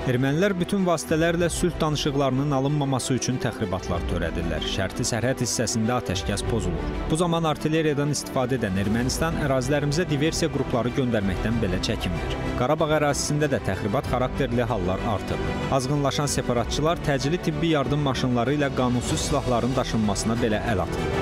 Ermənilər bütün vasitələrlə sülh danışıqlarının alınmaması üçün təxribatlar törədirlər. Şərti sərhəd hissəsində atəşkəs pozulur. Bu zaman artilleriyadan istifadə edən Ermənistan ərazilərimizə diversiya qrupları göndərməkdən belə çəkinmir. Qarabağ ərazisində də təxribat xarakterli hallar artıb. Azğınlaşan separatçılar təcili tibbi yardım maşınları ilə qanunsuz silahların daşınmasına belə əl atır.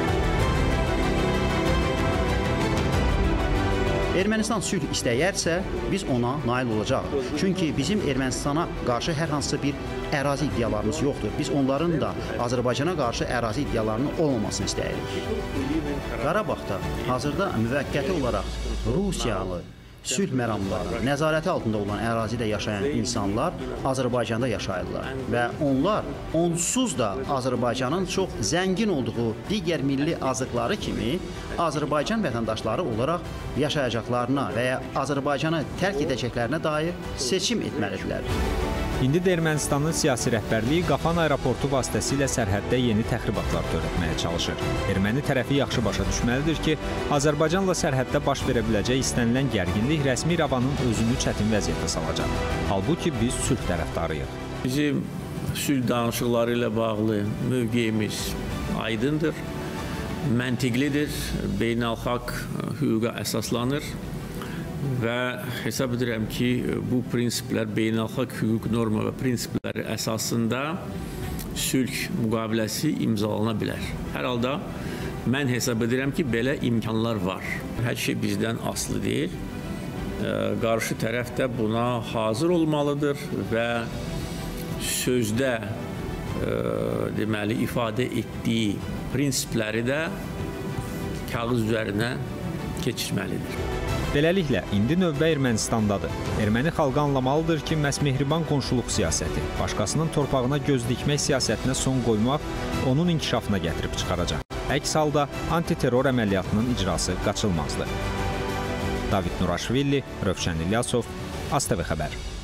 Ermənistan sülh istəyərsə, biz ona nail olacaq. Çünki bizim Ermənistana qarşı hər hansı bir ərazi iddialarımız yoxdur. Biz onların da Azərbaycana qarşı ərazi iddialarının olmamasını istəyirik. Qarabağda hazırda müvəqqəti olaraq Rusiyalı sülh məramları, nəzarəti altında olan ərazidə yaşayan insanlar Azərbaycanda yaşayırlar və onlar onsuz da Azərbaycanın çox zəngin olduğu digər milli azıqları kimi Azərbaycan vətəndaşları olaraq yaşayacaqlarına və ya Azərbaycanı tərk edəcəklərinə dair seçim etməlidirlər. İndi də Ermənistanın siyasi rəhbərliyi Qafan aeroportu vasitəsilə sərhəddə yeni təxribatlar törətməyə çalışır. Erməni tərəfi yaxşı başa düşməlidir ki, Azərbaycanla sərhəddə baş verə biləcək istənilən gərginlik rəsmi İrəvanın özünü çətin vəziyyətə salacaq. Halbuki biz sülh tərəfdarıyıq. Bizim sülh danışıqları ilə bağlı mövqeyimiz aydındır, məntiqlidir, beynəlxalq hüquqa əsaslanır. Və hesab edirəm ki, bu prinsiplər, beynəlxalq hüquq norma və prinsipləri əsasında sülh müqaviləsi imzalana bilər. Hər halda mən hesab edirəm ki, belə imkanlar var. Hər şey bizdən asılı deyil. Qarşı tərəf də buna hazır olmalıdır və sözdə deməli, ifadə etdiyi prinsipləri də kağız üzərinə keçirməlidir. Beləliklə, indi növbə Ermənistandadır. Erməni xalqı anlamalıdır ki, məhz mehriban qonşuluq siyasəti, başqasının torpağına göz dikmək siyasətinə son qoymaq onun inkişafına gətirib çıxaracaq. Əks halda antiterror əməliyyatının icrası qaçılmazdır. David Nuraşvili, Rövşən İlyasov, ASTV Xəbər.